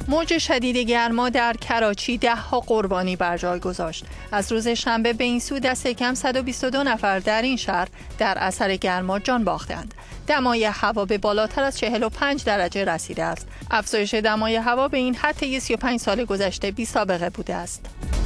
موج شدید گرما در کراچی 10 قربانی بر جای گذاشت. از روز شنبه به این سو دست کم 122 نفر در این شهر در اثر گرما جان باختند. دمای هوا به بالاتر از 45 درجه رسیده است. افزایش دمای هوا به این حد طی 35 سال گذشته بی سابقه بوده است.